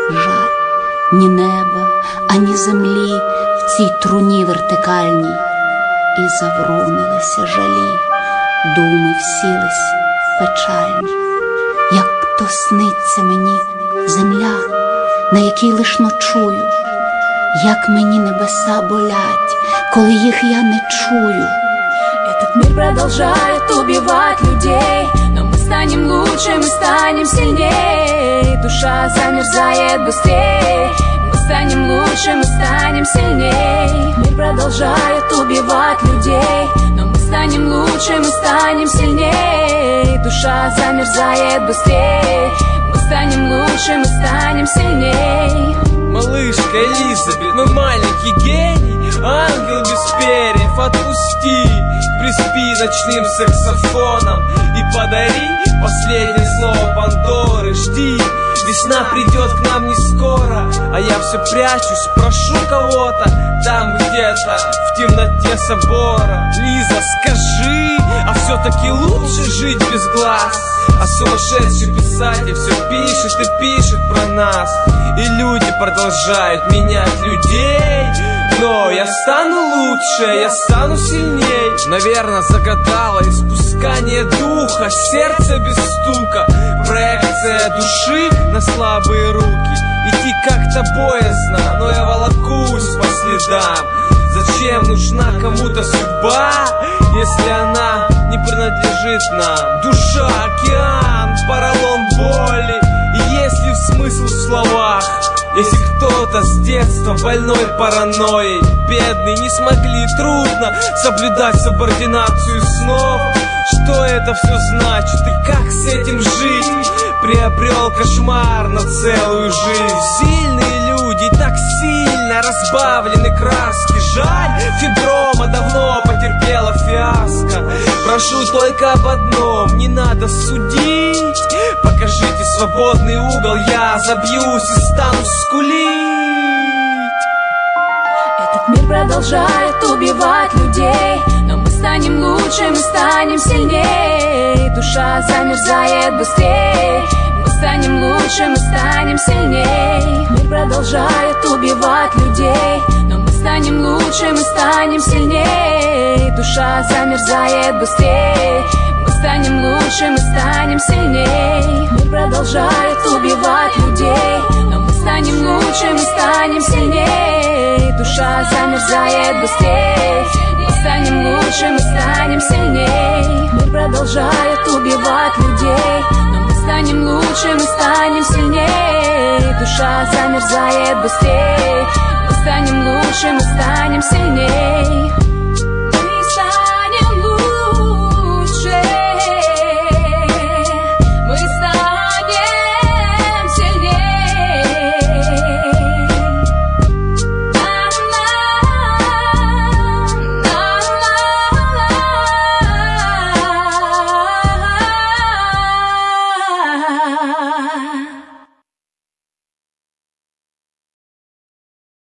жаль, ні неба, ані землі в цій труні вертикальній. І заврунилися жалі, думи всілись печальні. Як то сниться мені земля, на якій лиш ночую, як мені небеса болять, коли їх я не чую. Этот мир продолжает убивать людей, но мы станем лучше, мы станем сильнее. Душа замерзает быстрее, мы станем лучше, мы станем сильнее. Мир продолжает убивать людей, но мы станем лучше, мы станем сильнее. Душа замерзает быстрее, мы станем лучше, мы станем сильнее. Малышка Элизабет, мой маленький гений, ангел без перьев, отпусти, приспи ночным саксофоном и подари последнее слово Пандоры. Жди, весна придет к нам не скоро, а я все прячусь, прошу кого-то там где-то в темноте собора. Лиза, скажи, а все-таки лучше жить без глаз? А сумасшедший писатель все пишет и пишет про нас, и люди продолжают менять людей. Но я стану лучше, я стану сильней. Наверное, загадала испускание духа, сердце без стука, проекция души на слабые руки. Идти как-то боязно, но я волокусь по следам. Зачем нужна кому-то судьба, если она не принадлежит нам? Душа, океан, поролон боли. И есть ли смысл в словах, если кто-то с детства больной паранойей? Бедные не смогли, трудно соблюдать субординацию снов. Что это все значит и как с этим жить? Приобрел кошмар на целую жизнь. Сильные люди так сильно разбавлены краски. Жаль, фиброма давно потерпела фиаско. Прошу только об одном, не надо судить. Покажите свободный угол, я забьюсь и стану скулить. Этот мир продолжает убивать людей, но мы станем лучше, мы станем сильнее. Душа замерзает быстрее, мы станем лучше, мы станем сильнее. Мир продолжает убивать людей, но мы станем лучше, мы станем сильнее. Душа замерзает быстрее, мы станем лучше, мы станем сильнее. Мир продолжает убивать людей, но мы станем лучше, мы станем сильнее. Душа замерзает быстрее, мы станем лучше, мы станем сильнее. Мир продолжает убивать людей, но мы станем лучше, мы станем сильнее. Душа замерзает быстрее, мы станем лучше, мы станем сильнее.